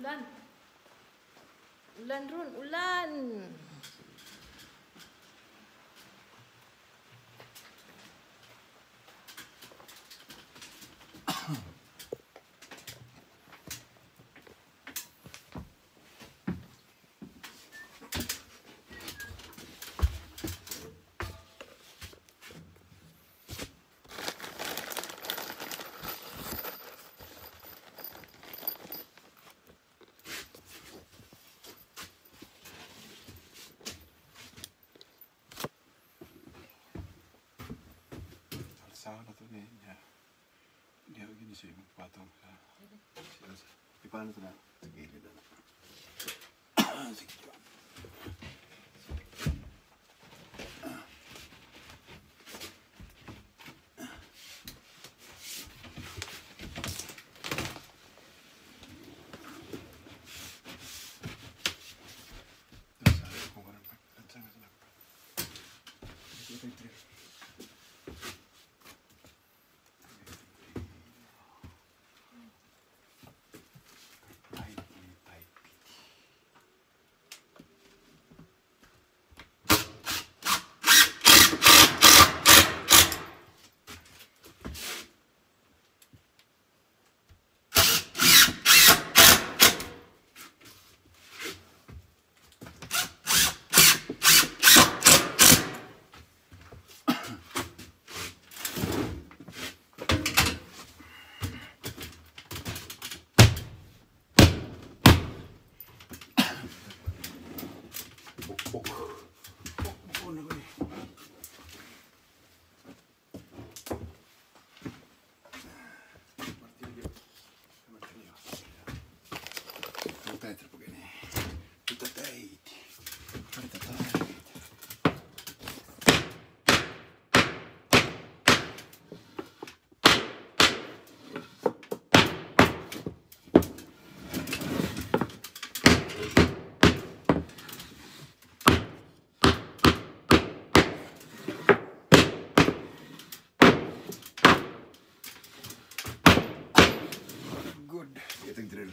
Ulan. Ulan Run, ulan. Salah tu ni dia begini sih patung. Di mana tu nak? Segini dah. Segini. Good, getting drill.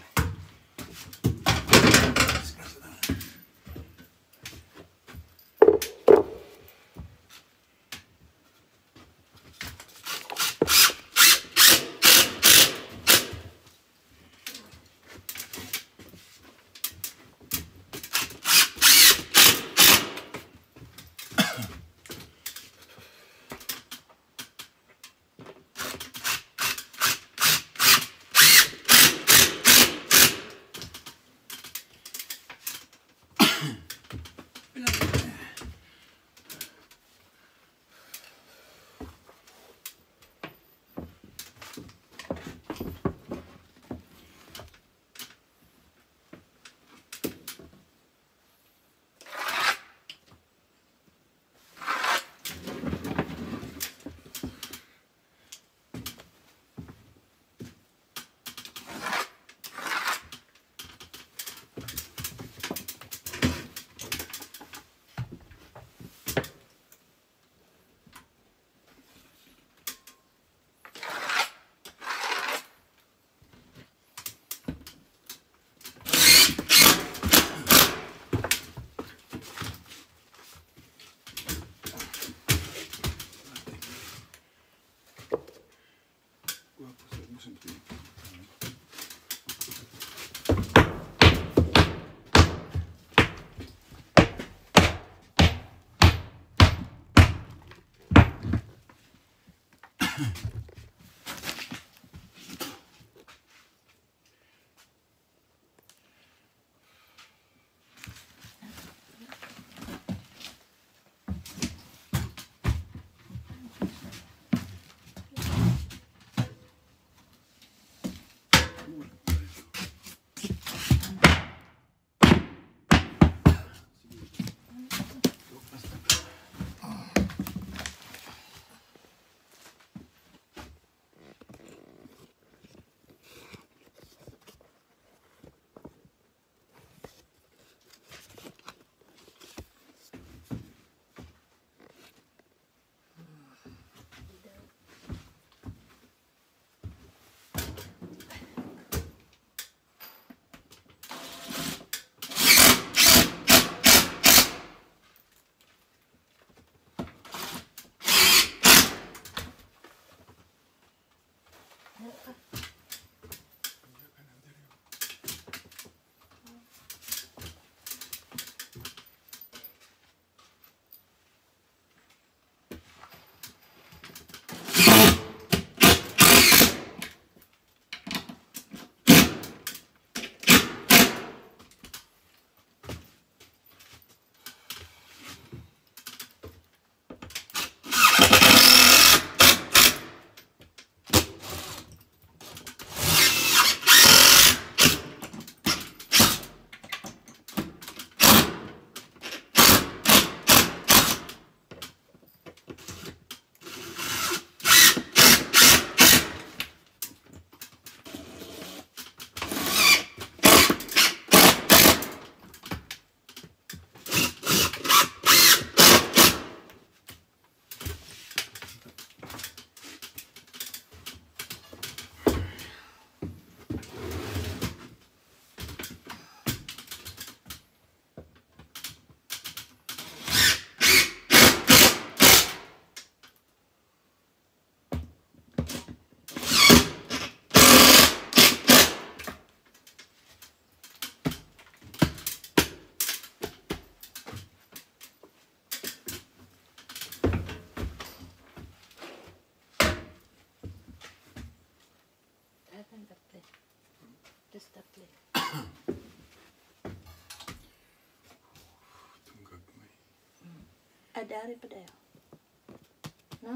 Dari pa dayo. No?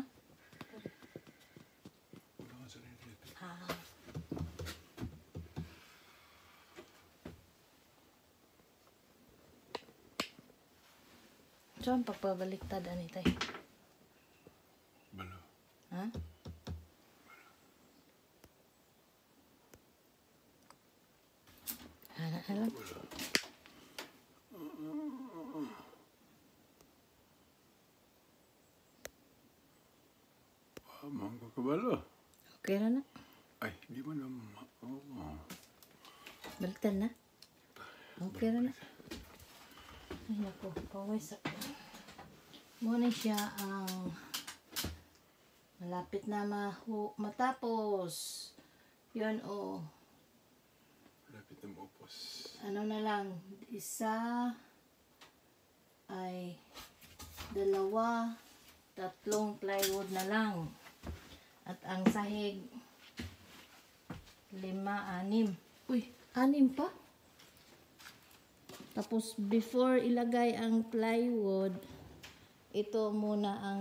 Wala ka sa rin. Ha. So, ang pagpabaliktad ani tay. Balo. Ha? Hana alam. Mangko ka balo. Okay na na. Ay, di mo na Baliktad na. Okay na na. Ay naku, pawis ako. Muna siya ang malapit na matapos. Yun o. Lapit na maupos. Ano na lang, isa ay 2, 3 plywood na lang. At ang sahig 5, 6. Uy, 6 pa? Tapos before ilagay ang plywood, ito muna ang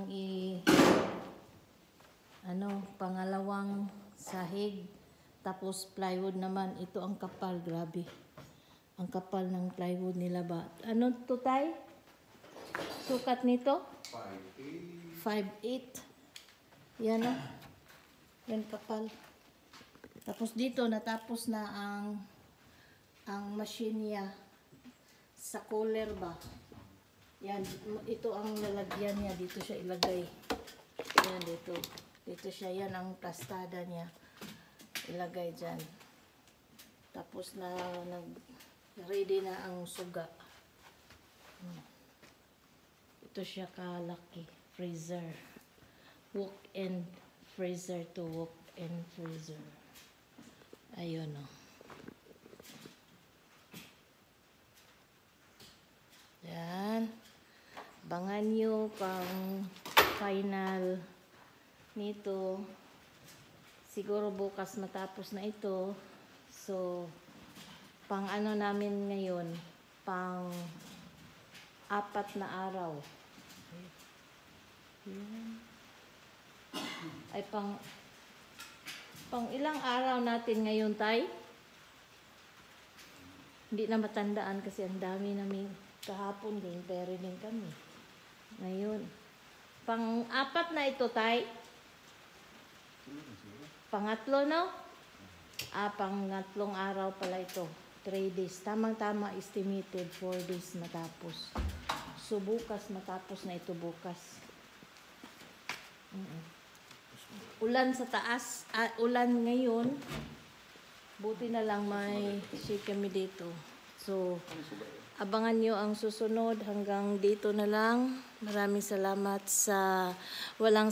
pangalawang sahig. Tapos plywood naman, ito ang kapal, grabe. Ang kapal ng plywood nila ba? Ano to tay? Sukat nito? 5'8". Yan o. Yan kapal. Tapos dito natapos na ang machine niya sa cooler ba. Yan, ito ang lalagyan niya. Dito siya ilagay. Yan, dito. Dito siya. Yan ang plastada niya. Ilagay dyan. Tapos na ready na ang suga. Ito siya kalaki. Freezer. Walk-in freezer to walk-in freezer. Ayun o. Yan. Abangan nyo pang final nito. Siguro bukas matapos na ito. So, pang ano namin ngayon, pang 4 na araw. Yan. Ay pang ilang araw natin ngayon, tay? Hindi na matandaan kasi ang dami namin kahapon din, pero din kami. Ngayon. Pang 4 na ito, tay? Pangatlo, no? Pangatlong araw pala ito. 3 days. Tamang-tama estimated 4 days matapos. So, bukas matapos na ito bukas. Ulan sa taas. Ulan ngayon. Buti na lang may shake kami dito. So, abangan nyo ang susunod. Hanggang dito na lang. Maraming salamat sa walang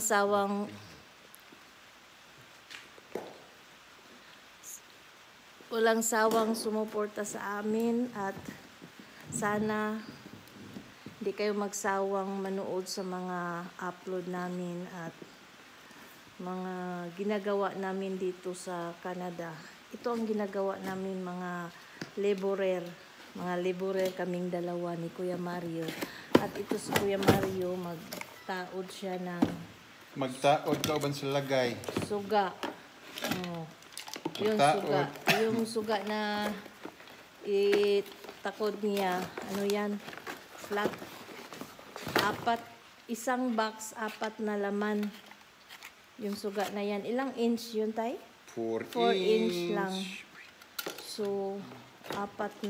sawang sumuporta sa amin at sana hindi kayo magsawang manood sa mga upload namin at mga ginagawa namin dito sa Canada. Ito ang ginagawa namin mga laborer kaming dalawa ni Kuya Mario. At ito si Kuya Mario magtaod siya ng Magtaod ka uban sa lagay. suga. Yung suga na itakod niya, ano yan, flat. 1 box, 4 na laman. Yung suga na yan. Ilang inch yun, tay? 4 inch lang. So, 4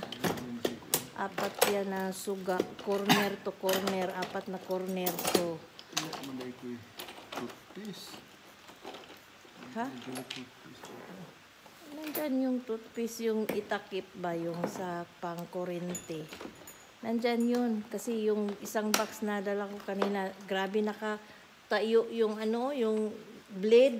yan na suga. Corner to corner. 4 na corner. So, Malay ko yung toothpaste. ha? Nandyan yung toothpaste, yung itakip ba, yung sa pang-kurente. Nandyan yun. Kasi yung 1 box na dala ko kanina, grabe nakatayo yung yung blade.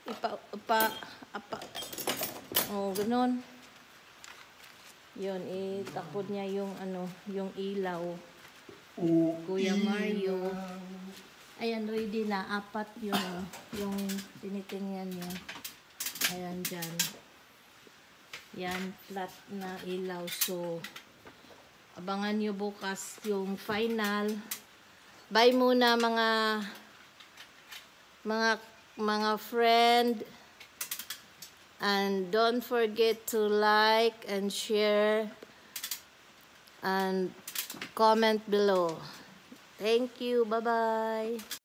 Ganon. Yun, itakod niya yung yung ilaw. Kuya Mario. Ayan, ready na. 4 yun, yung tinitingnan niya. Ayan, dyan. Yan, flat na ilaw. So, abangan nyo bukas yung final Bye muna mga friend. And don't forget to like and share and comment below. Thank you. Bye-bye.